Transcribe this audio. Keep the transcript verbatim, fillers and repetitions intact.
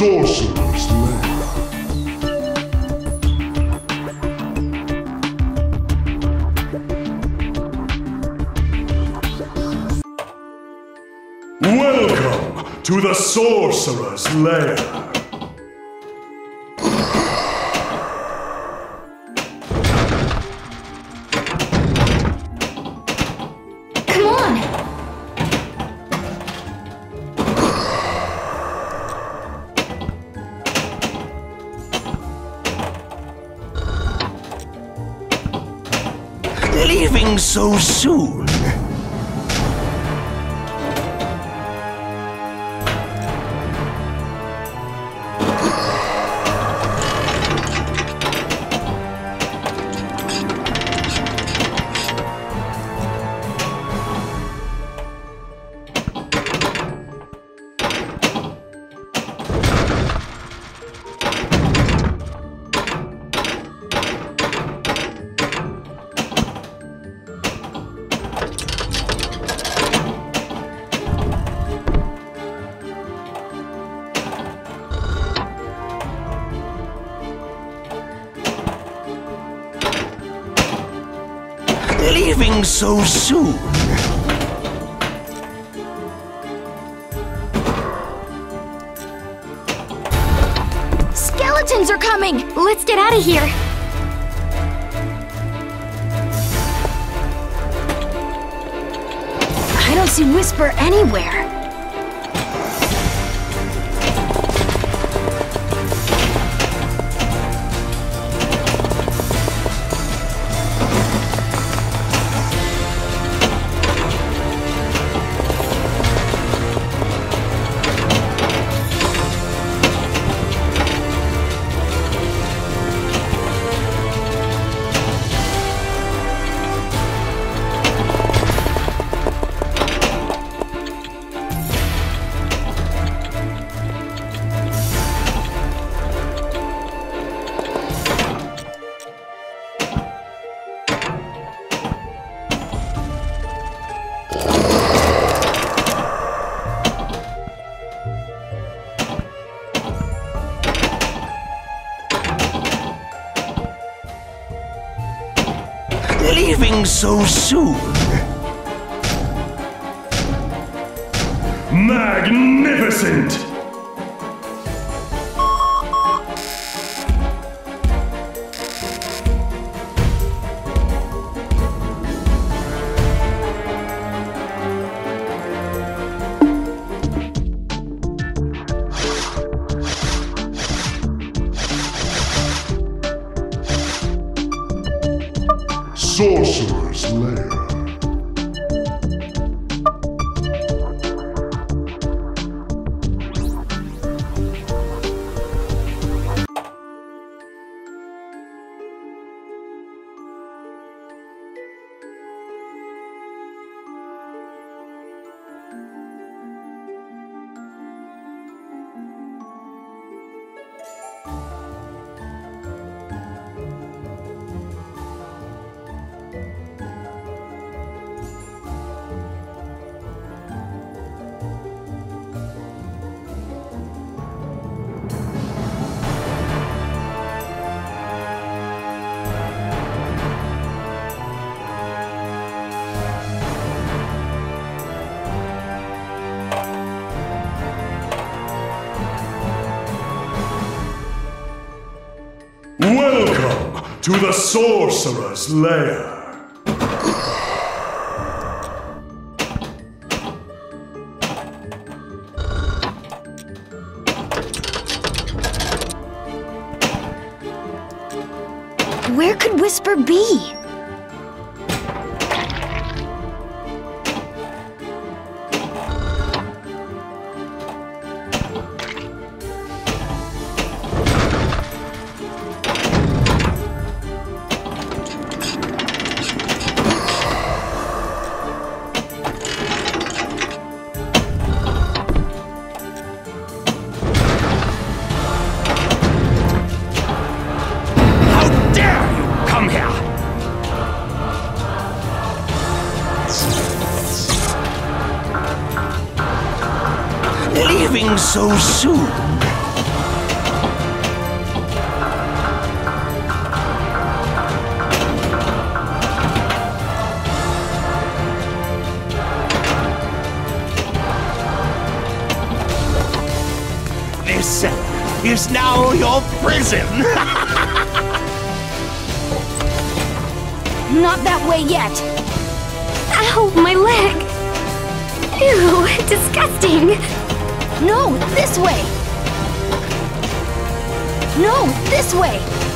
Sorcerer's Lair. Welcome to the Sorcerer's Lair. Leaving so soon? Leaving so soon? Skeletons are coming! Let's get out of here! I don't see Whisper anywhere. Leaving so soon? Magnificent! Sorcerer's Lair. Welcome to the Sorcerer's Lair. Where could Whisper be? Leaving so soon? now your prison. Not that way yet. Ow, my leg. Ew, disgusting. No, this way. No, this way.